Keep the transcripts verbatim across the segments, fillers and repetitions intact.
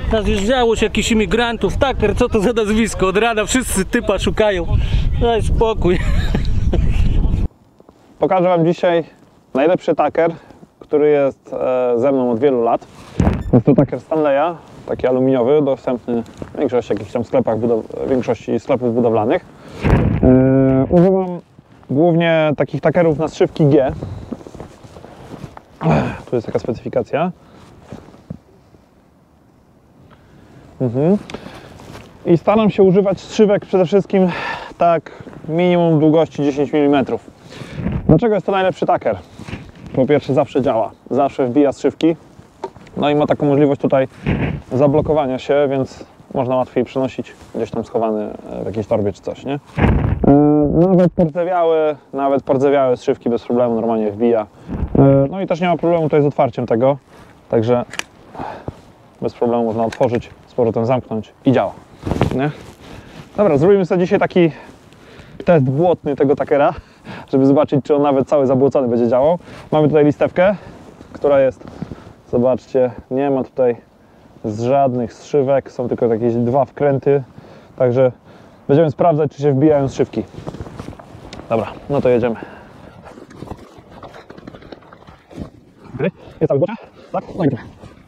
Nazjeżdżało się jakichś imigrantów. Taker, co to za nazwisko? Od rana wszyscy typa szukają. Daj spokój. Pokażę wam dzisiaj najlepszy taker, który jest ze mną od wielu lat. Jest to taker Stanleya, taki aluminiowy, dostępny w większości jakichś tam sklepach, w większości sklepów budowlanych. Yy, używam głównie takich takerów na strzywki G. Tu jest taka specyfikacja. Mhm. I staram się używać strzywek przede wszystkim tak minimum długości dziesięć milimetrów. Dlaczego jest to najlepszy taker? Po pierwsze, zawsze działa, zawsze wbija strzywki, no i ma taką możliwość tutaj zablokowania się, więc można łatwiej przenosić gdzieś tam schowany w jakiejś torbie czy coś, nie? Nawet pordzewiałe, nawet pordzewiałe strzywki bez problemu normalnie wbija. No i też nie ma problemu tutaj z otwarciem tego, także bez problemu można otworzyć, z powrotem zamknąć i działa, nie? Dobra, zrobimy sobie dzisiaj taki test błotny tego takera, żeby zobaczyć, czy on nawet cały zabłocony będzie działał. Mamy tutaj listewkę, która jest, zobaczcie, nie ma tutaj z żadnych strzywek, są tylko jakieś dwa wkręty, także będziemy sprawdzać, czy się wbijają strzywki. Dobra, no to jedziemy. Okay. Jest cały bocze? Tak? No i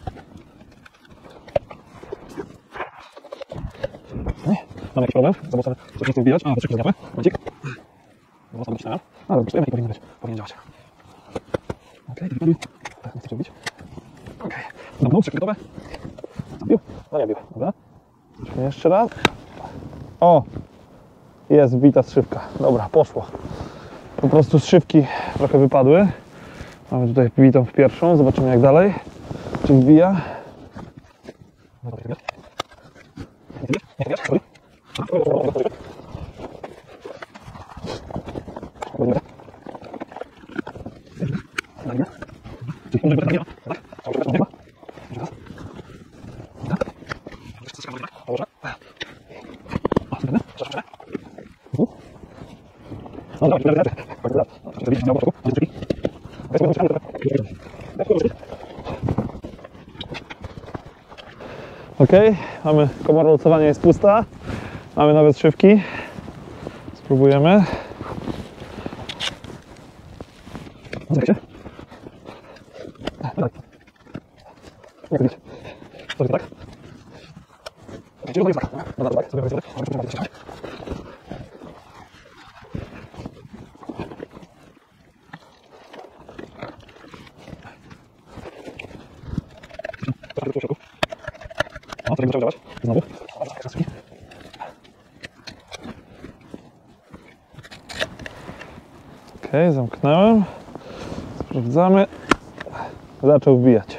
mamy jakiś problem? Zabłocone, coś nie chce wbijać? A, to szybko zniosę. Momencik. Zabłocone wycinałem. A, dobra, i powinien być, powinien działać. Okej, okay, nie chcę robić. Okej, zamknął, trzy gotowe. Zabił? No nie bił, dobra. Jeszcze raz. O! Jest wbita strzywka. Dobra, poszło. Po prostu strzywki trochę wypadły. Mamy tutaj wbitą w pierwszą, zobaczymy jak dalej. Czy wbija? Ok, mamy komora losowania, jest pusta. Mamy nawet strzywki. Spróbujemy. Zajmie się. Tak. Nie widzisz. To jest tak. Widzicie, to jest tak. No dobra, tak. Sobie sobie. No, to nie trzeba działać. Znowu. Ok, zamknąłem. Sprawdzamy. Zaczął wbijać.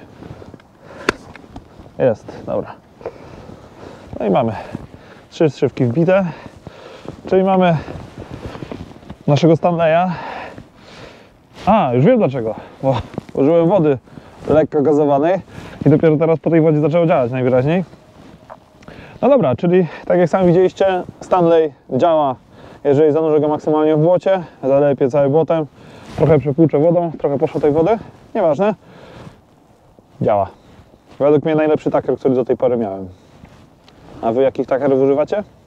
Jest, dobra. No i mamy trzy strzywki wbite. Czyli mamy naszego Stanleya. A, już wiem dlaczego. Bo użyłem wody lekko gazowanej i dopiero teraz po tej wodzie zaczęło działać najwyraźniej. No dobra, czyli tak jak sami widzieliście, Stanley działa, jeżeli zanurzę go maksymalnie w błocie, zalepię cały błotem, trochę przepłuczę wodą, trochę poszło tej wody, nieważne, działa. Według mnie najlepszy taker, który do tej pory miałem. A wy jakich takerów używacie?